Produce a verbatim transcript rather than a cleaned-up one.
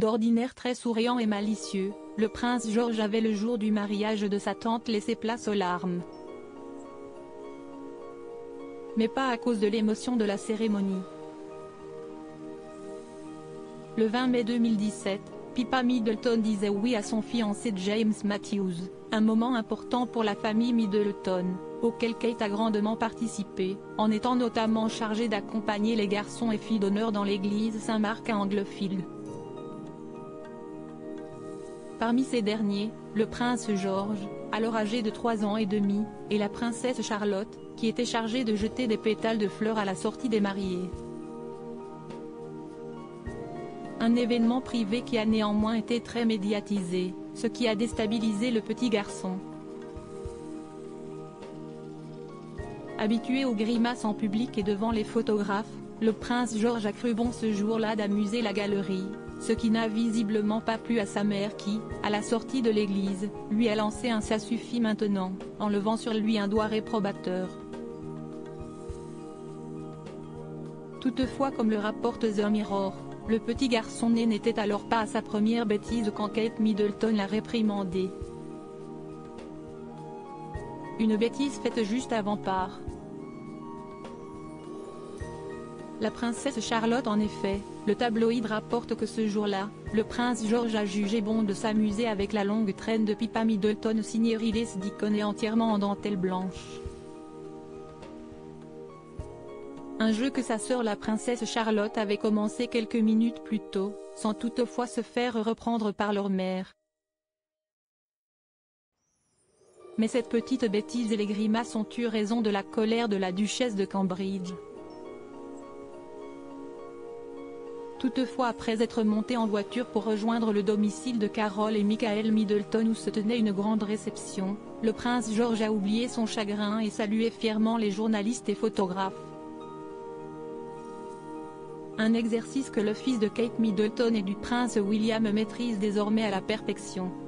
D'ordinaire très souriant et malicieux, le prince George avait le jour du mariage de sa tante laissé place aux larmes. Mais pas à cause de l'émotion de la cérémonie. Le vingt mai deux mille dix-sept, Pippa Middleton disait oui à son fiancé James Matthews, un moment important pour la famille Middleton, auquel Kate a grandement participé, en étant notamment chargée d'accompagner les garçons et filles d'honneur dans l'église Saint-Marc à Anglefield. Parmi ces derniers, le prince George, alors âgé de trois ans et demi, et la princesse Charlotte, qui était chargée de jeter des pétales de fleurs à la sortie des mariés. Un événement privé qui a néanmoins été très médiatisé, ce qui a déstabilisé le petit garçon. Habitué aux grimaces en public et devant les photographes, le prince George a cru bon ce jour-là d'amuser la galerie, ce qui n'a visiblement pas plu à sa mère qui, à la sortie de l'église, lui a lancé un « ça suffit maintenant », en levant sur lui un doigt réprobateur. Toutefois, comme le rapporte The Mirror, le petit garçon né n'était alors pas à sa première bêtise quand Kate Middleton l'a réprimandé. Une bêtise faite juste avant Pâques. La princesse Charlotte en effet, le tabloïd rapporte que ce jour-là, le prince George a jugé bon de s'amuser avec la longue traîne de Pippa Middleton signée Riley Deacon et entièrement en dentelle blanche. Un jeu que sa sœur la princesse Charlotte avait commencé quelques minutes plus tôt, sans toutefois se faire reprendre par leur mère. Mais cette petite bêtise et les grimaces ont eu raison de la colère de la duchesse de Cambridge. Toutefois, après être monté en voiture pour rejoindre le domicile de Carol et Michael Middleton où se tenait une grande réception, le prince George a oublié son chagrin et salué fièrement les journalistes et photographes. Un exercice que le fils de Kate Middleton et du prince William maîtrise désormais à la perfection.